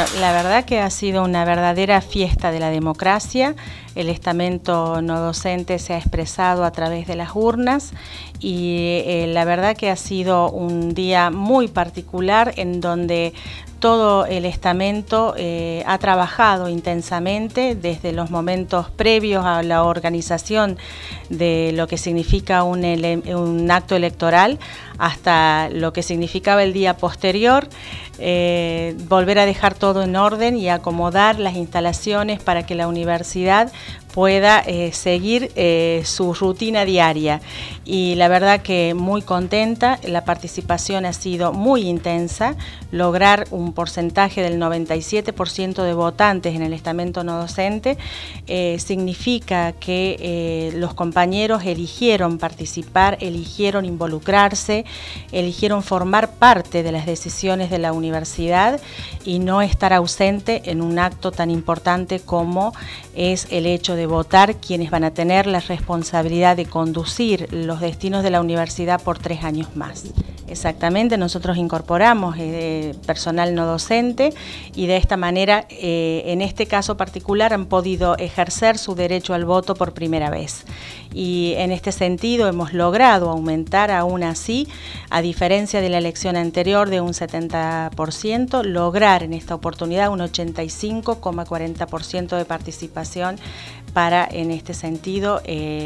Bueno, la verdad que ha sido una verdadera fiesta de la democracia. El estamento no docente se ha expresado a través de las urnas y la verdad que ha sido un día muy particular en donde todo el estamento ha trabajado intensamente desde los momentos previos a la organización de lo que significa un acto electoral hasta lo que significaba el día posterior, volver a dejar todo en orden y acomodar las instalaciones para que la universidad pueda seguir su rutina diaria. Y la verdad que muy contenta, la participación ha sido muy intensa, lograr un porcentaje del 97% de votantes en el estamento no docente significa que los compañeros eligieron participar, eligieron involucrarse, eligieron formar parte de las decisiones de la universidad y no estar ausente en un acto tan importante como es el hecho de votar quienes van a tener la responsabilidad de conducir los destinos de la universidad por 3 años más. Exactamente, nosotros incorporamos personal no docente y de esta manera, en este caso particular, han podido ejercer su derecho al voto por primera vez. Y en este sentido hemos logrado aumentar aún así, a diferencia de la elección anterior de un 70%, lograr en esta oportunidad un 85,40% de participación para, en este sentido,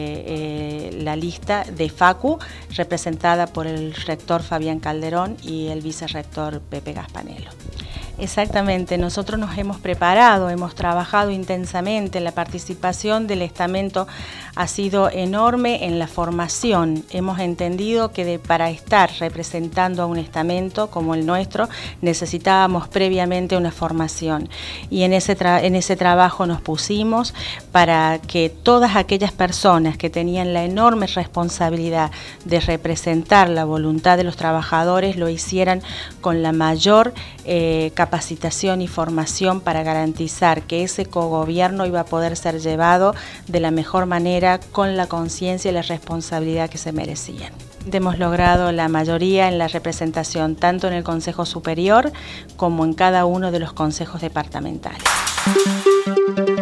la lista de Facu, representada por el rector Fabián Calderón y el vicerrector Pepe Gaspanello. Exactamente, nosotros nos hemos preparado, hemos trabajado intensamente, la participación del estamento ha sido enorme en la formación. Hemos entendido que para estar representando a un estamento como el nuestro necesitábamos previamente una formación y en ese trabajo nos pusimos para que todas aquellas personas que tenían la enorme responsabilidad de representar la voluntad de los trabajadores lo hicieran con la mayor capacitación y formación para garantizar que ese cogobierno iba a poder ser llevado de la mejor manera con la conciencia y la responsabilidad que se merecían. Hemos logrado la mayoría en la representación tanto en el Consejo Superior como en cada uno de los consejos departamentales.